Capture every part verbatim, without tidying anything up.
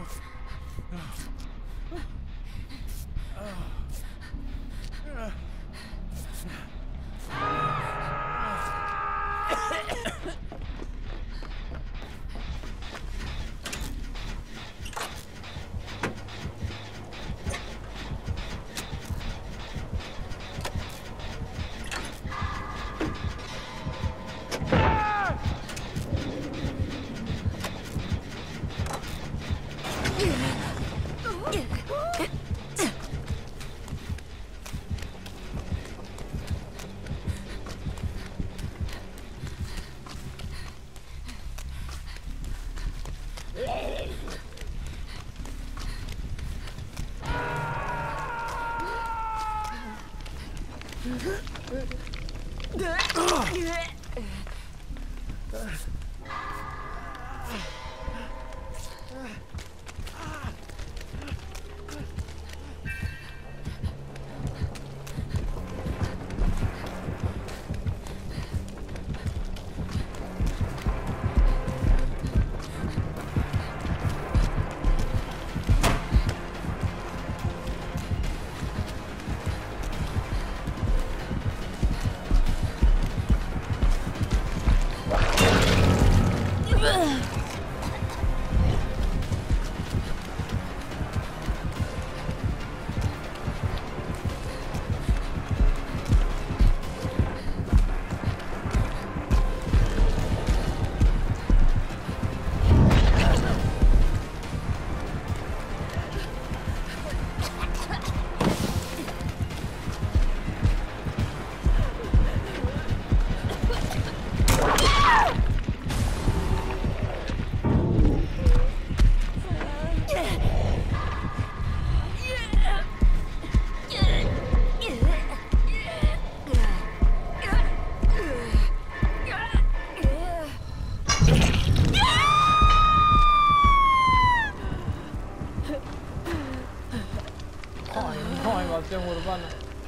Urbana.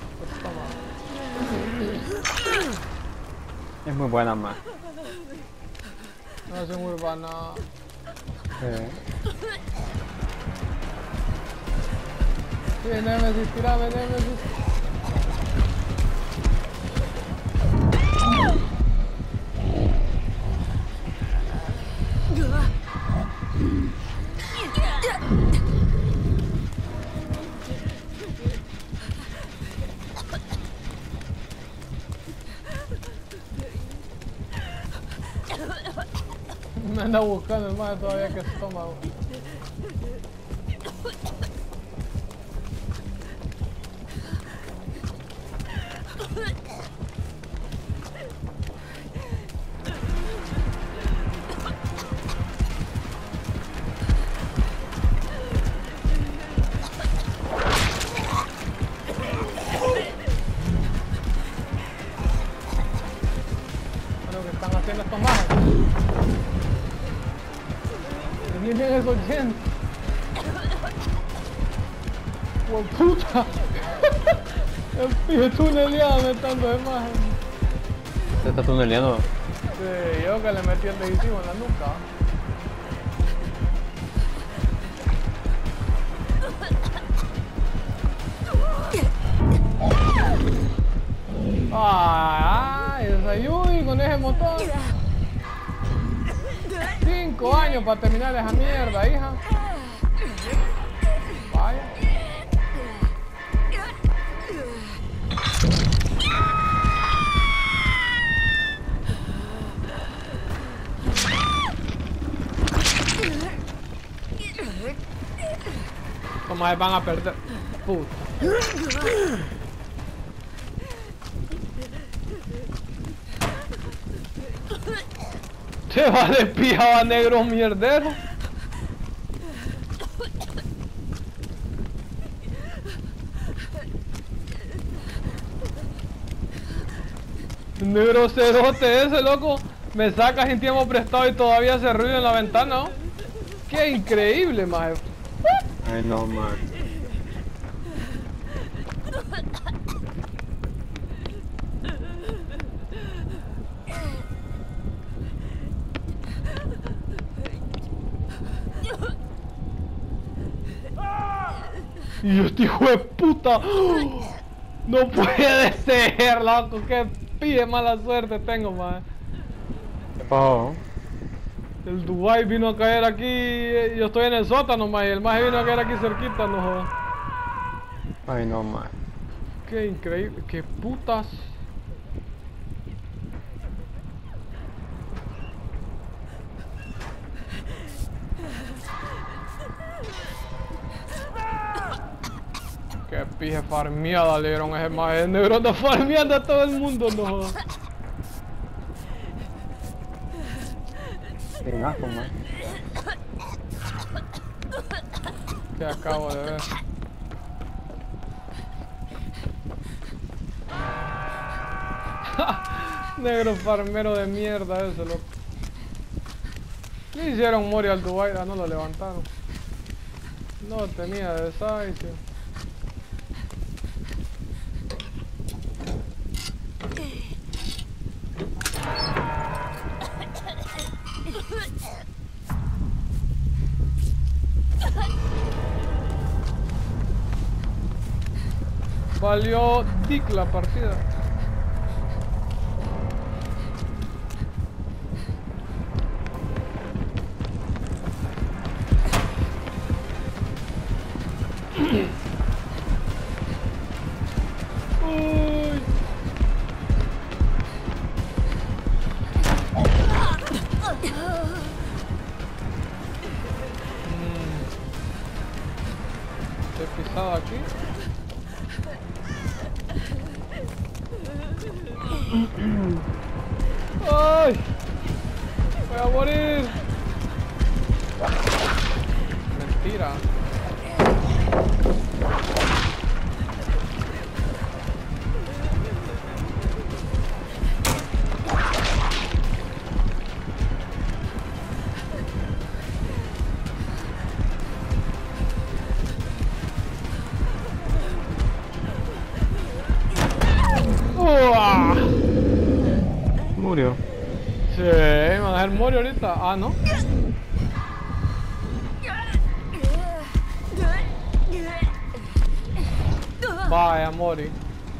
Es muy buena, más. Invasión urbana. Sí. Sí, Nemesis, tirame, Nemesis. Me anda buscando el más todavía que estómago. Lo que están haciendo estos más. Miren esos gente. ¡Por puta! El pibe tuneleado metiendo de más. ¿Te está tuneleando? Sí, yo que le metí el decisivo en la nuca. Ay, esa Yui con ese motor. Cinco años para terminar esa mierda, hija. Vaya. Como van a perder. Puta. Te va de pijaba negro mierdero. Negro cerote ese, loco. Me sacas en tiempo prestado y todavía hace ruido en la ventana, ¿no? Qué increíble, maje. Ay, no, man. Y yo, este hijo de puta. No puede ser, loco. Qué pide mala suerte tengo, man. ¿Qué pasó? El Dubai vino a caer aquí. Yo estoy en el sótano, man. Y el maje vino a caer aquí cerquita, no jodas. Ay, no, man. Qué increíble. Qué putas. Qué pije farmeada le dieron a ese maje. El negro anda farmeando a todo el mundo, no jodas. Qué asco, man. Que acabo de ver. Negro farmero de mierda ese, loco. Le hicieron morir al Dubai, ah, no lo levantaron. No tenía desahucio. Valió dick la partida. Uy. He pisado aquí. ¡Ay! ¡Voy a morir! Mentira. ¡Uah! Murió. Sí, me van a dejar morir ahorita. Ah, ¿no? Vaya, mori.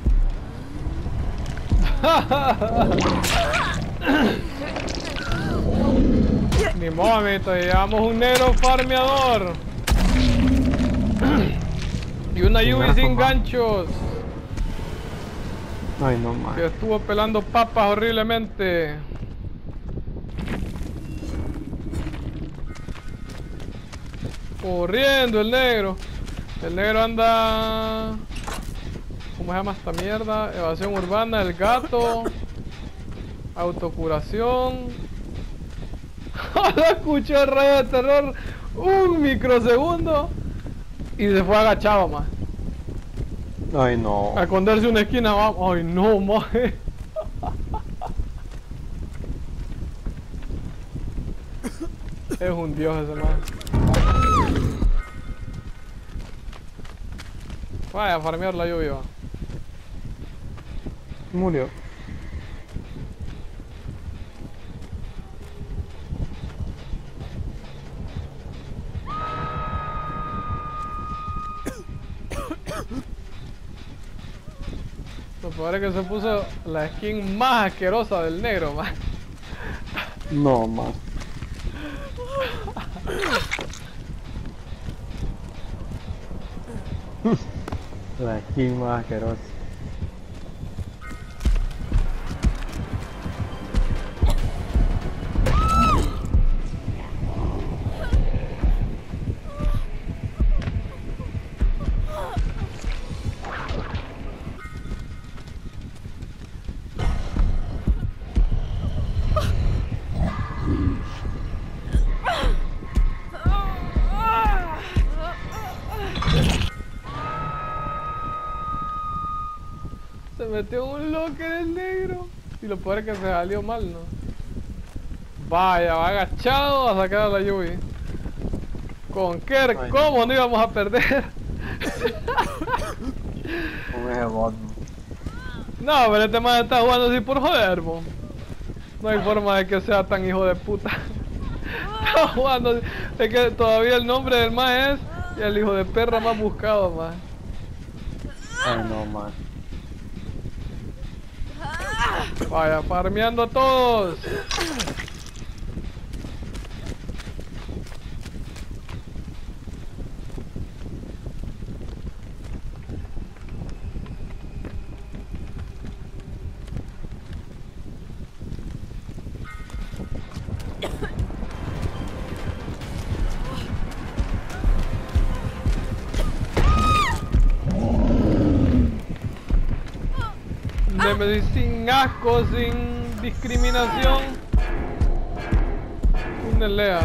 Ni modo, amiguito, llevamos un negro farmeador. Y una Yubi sin ganchos. Ay, no, man. Que estuvo pelando papas horriblemente. Corriendo el negro. El negro anda... ¿Cómo se llama esta mierda? Evasión urbana, el gato. Autocuración. Lo escuché el rayo de terror un microsegundo. Y se fue agachado, más. Ay, no. A esconderse una esquina, vamos. Ay, no, maje. Es un dios ese maje. Vaya a farmear la lluvia. Murió. Lo peor es que se puso la skin más asquerosa del negro, man. No, man. La skin más asquerosa. Se metió un locker el negro. Y lo peor es que se salió mal, ¿no? Vaya, va agachado a sacar a la Yubi. Con Kerr, ¿cómo no íbamos a perder? Con ese bot. No, pero este man está jugando así por joder, bo. No hay forma de que sea tan hijo de puta. Está jugando así. Es que todavía el nombre del man es El hijo de perra más buscado, más. Ay, no, man. Vaya, farmeando a todos. Nemesis sin asco, sin discriminación. Un lea.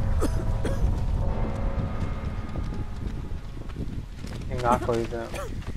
En asco, dice.